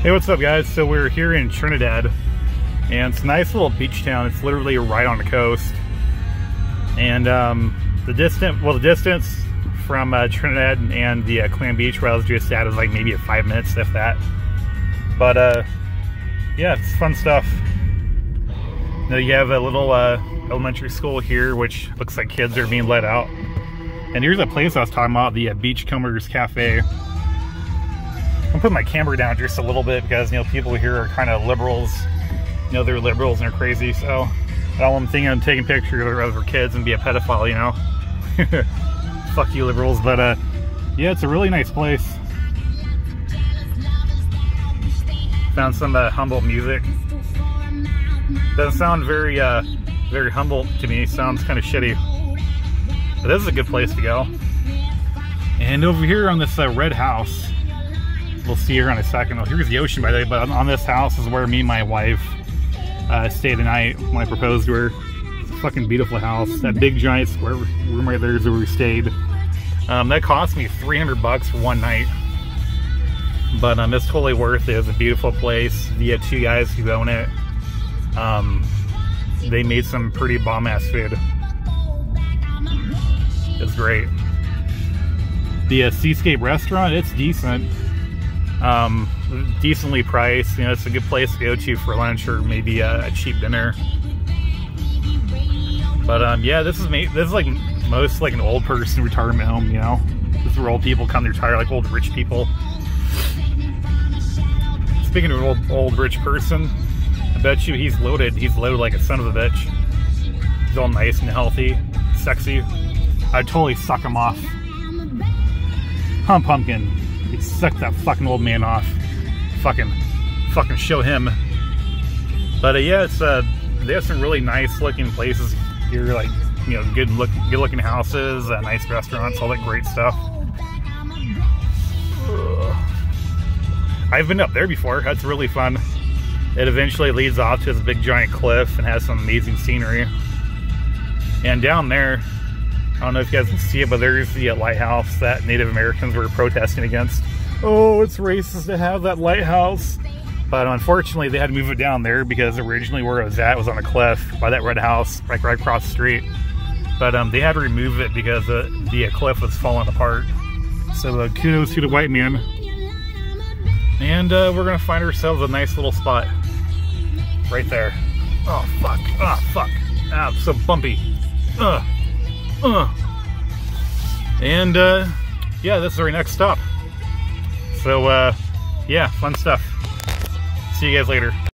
Hey, what's up guys? So we're here in Trinidad and it's a nice little beach town. It's literally right on the coast. And the distance from Trinidad and the Clam Beach where I was just at is like maybe 5 minutes, if that. But yeah, it's fun stuff. Now you have a little elementary school here, which looks like kids are being let out. And here's a place I was talking about, the Beachcombers Cafe. I'm putting my camera down just a little bit because, you know, people here are kind of liberals. You know, they're liberals and they're crazy, so I don't want them thinking I'm taking pictures of their kids and be a pedophile, you know? Fuck you, liberals. But yeah, it's a really nice place. Found some Humboldt music. Doesn't sound very very Humboldt to me. Sounds kind of shitty. But this is a good place to go. And over here on this red house, we'll see here in a second. Oh, here's the ocean, by the way, but on this house is where me and my wife stayed the night when I proposed to her. It's a fucking beautiful house. That big giant square room right there is where we stayed. That cost me $300 for one night. But it's totally worth it. It's a beautiful place. The two guys who own it, they made some pretty bomb-ass food. It's great. The Seascape restaurant, it's decent. Decently priced. You know, it's a good place to go to for lunch or maybe a cheap dinner. But yeah, this is like most like an old person retirement home. You know, this is where old people come to retire, like old rich people. Speaking of old rich person, I bet you he's loaded. He's loaded like a son of a bitch. He's all nice and healthy, sexy. I'd totally suck him off. Pumpkin. He'd suck that fucking old man off. Fucking show him. But yeah, it's they have some really nice looking places here, like, you know, good looking houses, nice restaurants, all that great stuff. I've been up there before. That's really fun. It eventually leads off to this big giant cliff and has some amazing scenery. And down there, I don't know if you guys can see it, but there's the lighthouse that Native Americans were protesting against. Oh, it's racist to have that lighthouse. But unfortunately, they had to move it down there because originally where it was at was on a cliff by that red house, like right across the street. But they had to remove it because the cliff was falling apart. So kudos to the white man. And we're gonna find ourselves a nice little spot right there. Oh fuck! Oh fuck! Ah, it's so bumpy. And yeah, this is our next stop. So yeah, fun stuff. See you guys later.